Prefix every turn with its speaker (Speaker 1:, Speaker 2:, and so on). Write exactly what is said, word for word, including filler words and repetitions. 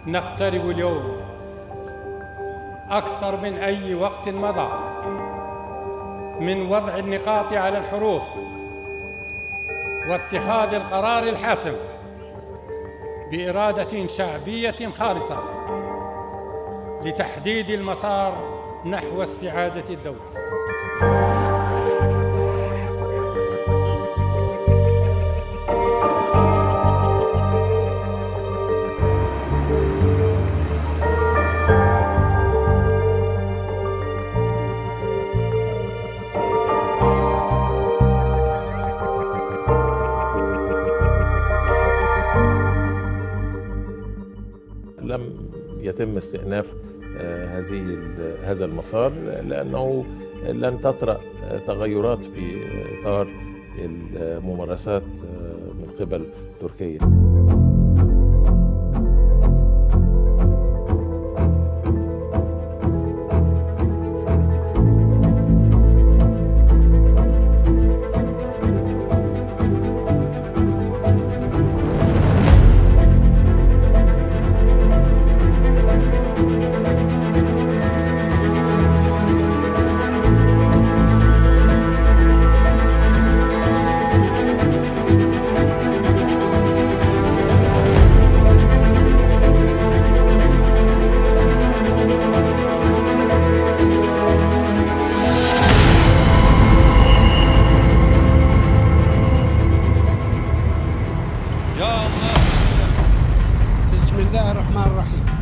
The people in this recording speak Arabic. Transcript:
Speaker 1: نقترب اليوم أكثر من أي وقت مضى من وضع النقاط على الحروف واتخاذ القرار الحاسم بإرادة شعبية خالصة لتحديد المسار نحو استعادة الدولة.
Speaker 2: لم يتم استئناف هذه هذا المسار لأنه لن تطرأ تغيرات في إطار الممارسات من قبل تركيا.
Speaker 3: يا الله، بسم الله بسم الله الرحمن الرحيم.